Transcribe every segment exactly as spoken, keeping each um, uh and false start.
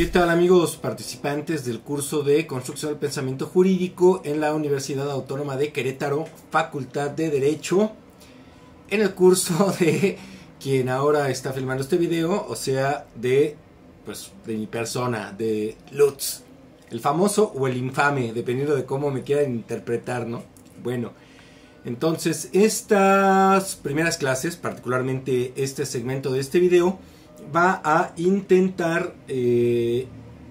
¿Qué tal, amigos participantes del curso de Construcción del Pensamiento Jurídico en la Universidad Autónoma de Querétaro, Facultad de Derecho? En el curso de quien ahora está filmando este video, o sea, de, pues, de mi persona, de Lutz, el famoso o el infame, dependiendo de cómo me quieran interpretar, ¿no? Bueno, entonces estas primeras clases, particularmente este segmento de este video, va a intentar eh,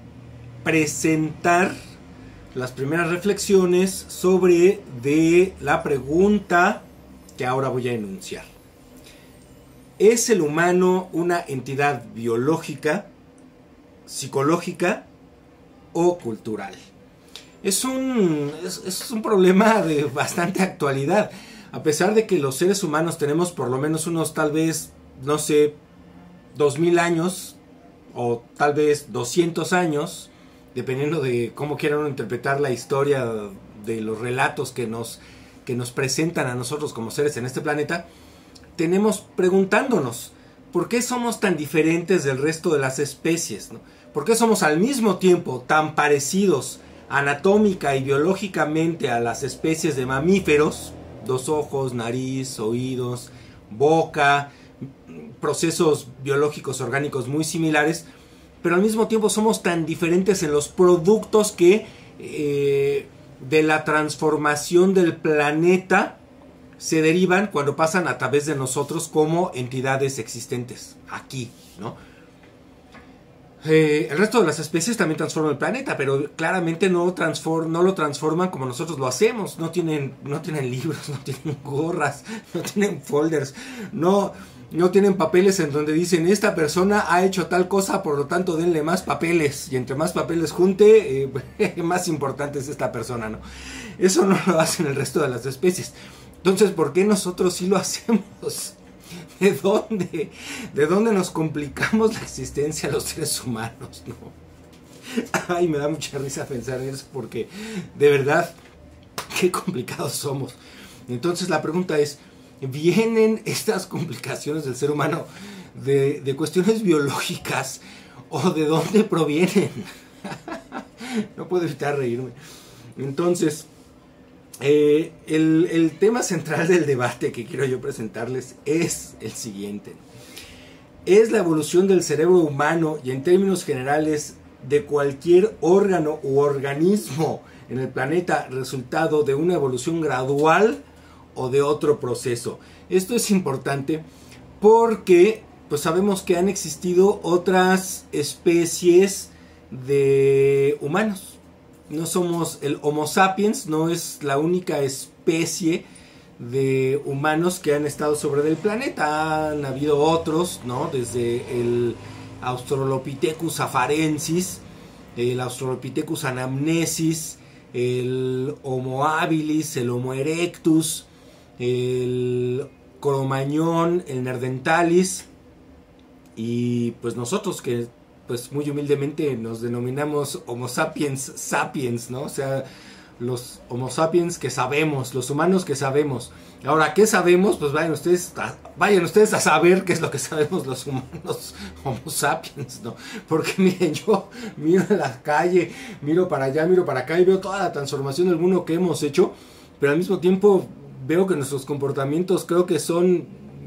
presentar las primeras reflexiones sobre de la pregunta que ahora voy a enunciar. ¿Es el humano una entidad biológica, psicológica o cultural? Es un, es, es un problema de bastante actualidad, a pesar de que los seres humanos tenemos por lo menos unos, tal vez, no sé, dos mil años o tal vez doscientos años, dependiendo de cómo quieran interpretar la historia de los relatos que nos, que nos presentan a nosotros como seres en este planeta. Tenemos preguntándonos ¿por qué somos tan diferentes del resto de las especies? ¿no? ¿Por qué somos al mismo tiempo tan parecidos anatómica y biológicamente a las especies de mamíferos? Dos ojos, nariz, oídos, boca, procesos biológicos orgánicos muy similares, pero al mismo tiempo somos tan diferentes en los productos que eh, de la transformación del planeta se derivan cuando pasan a través de nosotros como entidades existentes aquí, ¿no? Eh, el resto de las especies también transforman el planeta, pero claramente no, transform, no lo transforman como nosotros lo hacemos. No tienen, no tienen libros, no tienen gorras, no tienen folders, no, no tienen papeles en donde dicen esta persona ha hecho tal cosa, por lo tanto denle más papeles, y entre más papeles junte, eh, más importante es esta persona, ¿no? Eso no lo hacen el resto de las especies. Entonces, ¿por qué nosotros sí lo hacemos? ¿De dónde? ¿De dónde nos complicamos la existencia a los seres humanos? ¿no? Ay, me da mucha risa pensar en eso porque de verdad, qué complicados somos. Entonces la pregunta es, ¿vienen estas complicaciones del ser humano de, de cuestiones biológicas o de dónde provienen? No puedo evitar reírme. Entonces, Eh, el, el tema central del debate que quiero yo presentarles es el siguiente. ¿Es la evolución del cerebro humano y en términos generales de cualquier órgano u organismo en el planeta resultado de una evolución gradual o de otro proceso? Esto es importante porque pues sabemos que han existido otras especies de humanos. No somos el Homo sapiens, no es la única especie de humanos que han estado sobre el planeta. Han habido otros, ¿no? Desde el Australopithecus afarensis, el Australopithecus anamnesis, el Homo habilis, el Homo erectus, el Cro-Magnon, el Neanderthalis, y pues nosotros que pues muy humildemente nos denominamos Homo sapiens sapiens, ¿no? O sea, los Homo sapiens que sabemos, los humanos que sabemos. Ahora, ¿qué sabemos? Pues vayan ustedes a, vayan ustedes a saber qué es lo que sabemos los humanos Homo sapiens, ¿no? Porque miren, yo miro en la calle, miro para allá, miro para acá y veo toda la transformación del mundo que hemos hecho, pero al mismo tiempo veo que nuestros comportamientos creo que son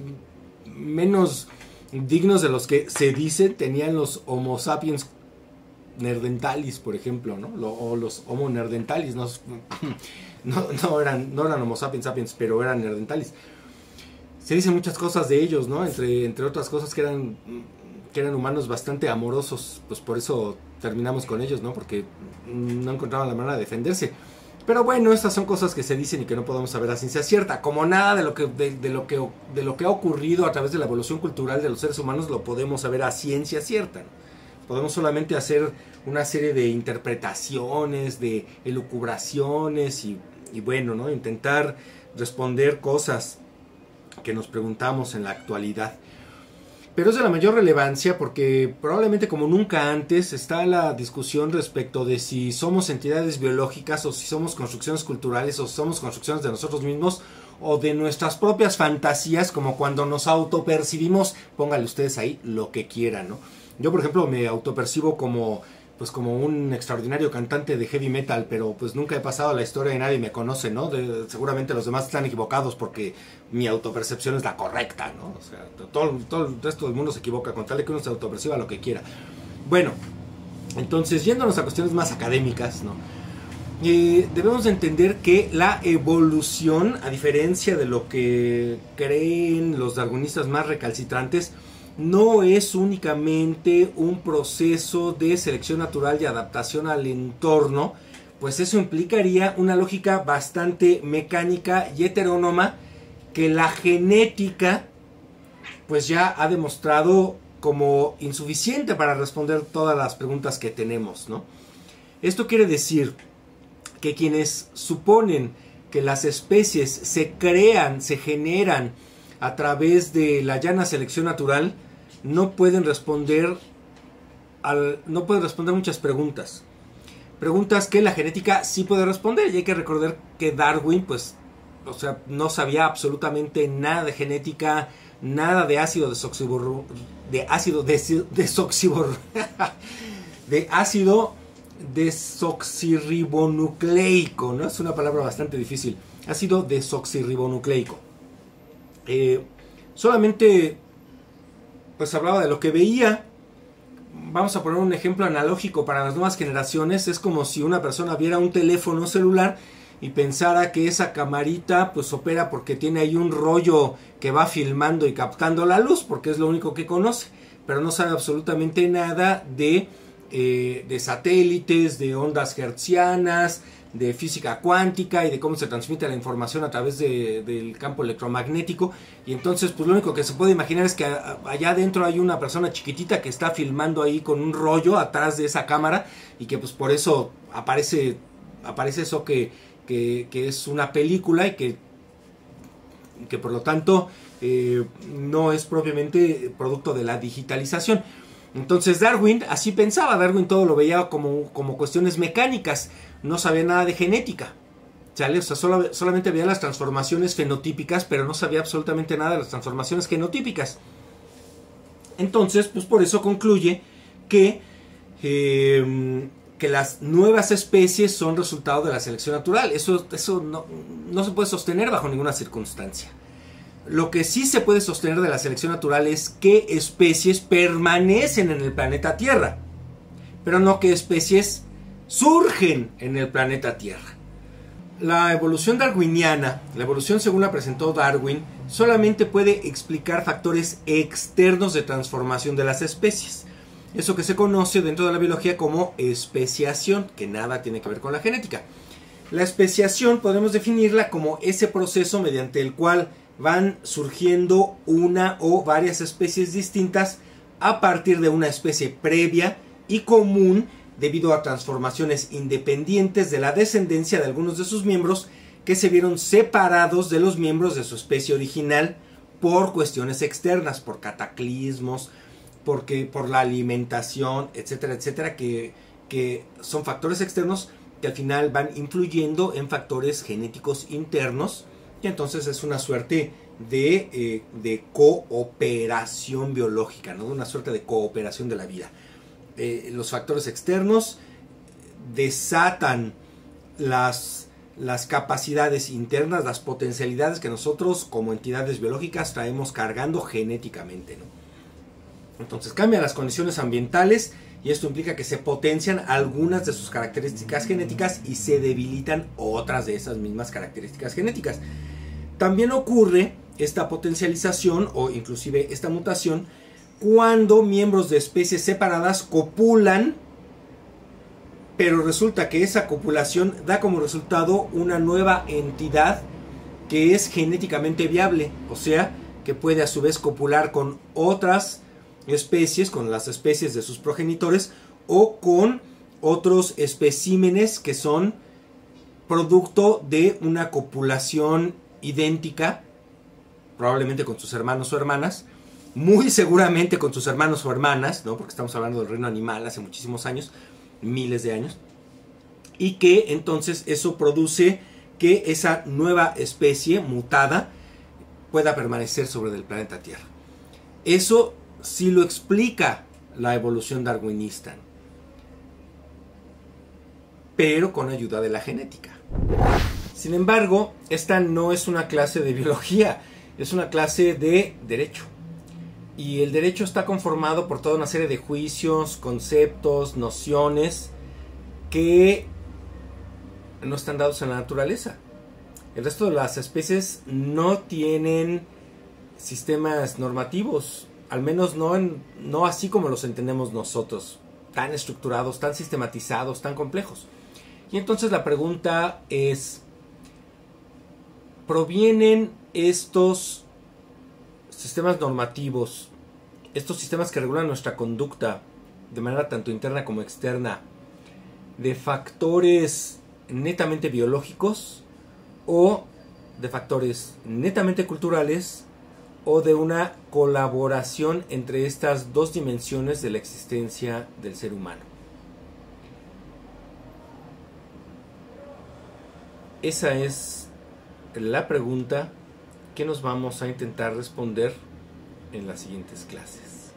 menos dignos de los que se dice tenían los Homo sapiens neanderthalis, por ejemplo, ¿no? O los Homo neanderthalis, no, no, no, eran, no eran Homo sapiens sapiens, pero eran neanderthalis. Se dicen muchas cosas de ellos, ¿no? Entre, entre otras cosas que eran, que eran humanos bastante amorosos, pues por eso terminamos con ellos, ¿no? Porque no encontraban la manera de defenderse. Pero bueno, estas son cosas que se dicen y que no podemos saber a ciencia cierta. Como nada de lo que de, de lo que de lo que ha ocurrido a través de la evolución cultural de los seres humanos lo podemos saber a ciencia cierta. Podemos solamente hacer una serie de interpretaciones, de elucubraciones y, y bueno, ¿no? Intentar responder cosas que nos preguntamos en la actualidad. Pero es de la mayor relevancia porque probablemente como nunca antes está la discusión respecto de si somos entidades biológicas o si somos construcciones culturales o si somos construcciones de nosotros mismos o de nuestras propias fantasías, como cuando nos autopercibimos, pónganle ustedes ahí lo que quieran, ¿no? Yo, por ejemplo, me autopercibo como, pues, como un extraordinario cantante de heavy metal, pero pues nunca he pasado a la historia y nadie me conoce, ¿no? De, seguramente los demás están equivocados porque mi autopercepción es la correcta, ¿no? O sea, todo, todo el resto del mundo se equivoca con tal de que uno se autoperciba lo que quiera. Bueno, entonces, yéndonos a cuestiones más académicas, ¿no? Eh, debemos de entender que la evolución, a diferencia de lo que creen los darwinistas más recalcitrantes, no es únicamente un proceso de selección natural y adaptación al entorno, pues eso implicaría una lógica bastante mecánica y heterónoma que la genética pues ya ha demostrado como insuficiente para responder todas las preguntas que tenemos, ¿no? Esto quiere decir que quienes suponen que las especies se crean, se generan a través de la llana selección natural, no pueden responder al, no pueden responder muchas preguntas. Preguntas que la genética sí puede responder, y hay que recordar que Darwin, pues, o sea, no sabía absolutamente nada de genética, nada de ácido desoxibor, de ácido desoxibor, de ácido desoxirribonucleico, ¿no? Es una palabra bastante difícil. Ácido desoxirribonucleico. Eh, solamente, pues hablaba de lo que veía. Vamos a poner un ejemplo analógico para las nuevas generaciones. Es como si una persona viera un teléfono celular y pensara que esa camarita pues opera porque tiene ahí un rollo que va filmando y captando la luz, porque es lo único que conoce, pero no sabe absolutamente nada de Eh, de satélites, de ondas hertzianas, de física cuántica y de cómo se transmite la información a través de, del campo electromagnético. Y entonces pues lo único que se puede imaginar es que a, allá adentro hay una persona chiquitita que está filmando ahí con un rollo atrás de esa cámara, y que pues por eso aparece aparece eso que, que, que es una película, y que, que por lo tanto eh, no es propiamente producto de la digitalización. Entonces Darwin así pensaba. Darwin todo lo veía como, como cuestiones mecánicas, no sabía nada de genética, ¿sale? O sea, solo, solamente veía las transformaciones fenotípicas, pero no sabía absolutamente nada de las transformaciones genotípicas. Entonces, pues por eso concluye que, eh, que las nuevas especies son resultado de la selección natural. Eso, eso no, no se puede sostener bajo ninguna circunstancia. Lo que sí se puede sostener de la selección natural es qué especies permanecen en el planeta Tierra, pero no qué especies surgen en el planeta Tierra. La evolución darwiniana, la evolución según la presentó Darwin, solamente puede explicar factores externos de transformación de las especies. Eso que se conoce dentro de la biología como especiación, que nada tiene que ver con la genética. La especiación podemos definirla como ese proceso mediante el cual van surgiendo una o varias especies distintas a partir de una especie previa y común debido a transformaciones independientes de la descendencia de algunos de sus miembros que se vieron separados de los miembros de su especie original por cuestiones externas, por cataclismos, porque, por la alimentación, etcétera, etcétera, que, que son factores externos que al final van influyendo en factores genéticos internos. Y entonces es una suerte de, eh, de cooperación biológica, ¿no? Una suerte de cooperación de la vida. Eh, los factores externos desatan las, las capacidades internas, las potencialidades que nosotros como entidades biológicas traemos cargando genéticamente, ¿no? Entonces cambian las condiciones ambientales y esto implica que se potencian algunas de sus características genéticas y se debilitan otras de esas mismas características genéticas. También ocurre esta potencialización o inclusive esta mutación cuando miembros de especies separadas copulan, pero resulta que esa copulación da como resultado una nueva entidad que es genéticamente viable, o sea, que puede a su vez copular con otras especies, con las especies de sus progenitores o con otros especímenes que son producto de una copulación idéntica, probablemente con sus hermanos o hermanas, muy seguramente con sus hermanos o hermanas, ¿no? Porque estamos hablando del reino animal hace muchísimos años, miles de años, y que entonces eso produce que esa nueva especie mutada pueda permanecer sobre el planeta Tierra. Eso sí lo explica la evolución darwinista, pero con ayuda de la genética. Sin embargo, esta no es una clase de biología, es una clase de derecho. Y el derecho está conformado por toda una serie de juicios, conceptos, nociones que no están dados en la naturaleza. El resto de las especies no tienen sistemas normativos, al menos no, en, no así como los entendemos nosotros, tan estructurados, tan sistematizados, tan complejos. Y entonces la pregunta es, ¿provienen estos sistemas normativos, estos sistemas que regulan nuestra conducta de manera tanto interna como externa, de factores netamente biológicos o de factores netamente culturales o de una colaboración entre estas dos dimensiones de la existencia del ser humano? Esa es la pregunta que nos vamos a intentar responder en las siguientes clases.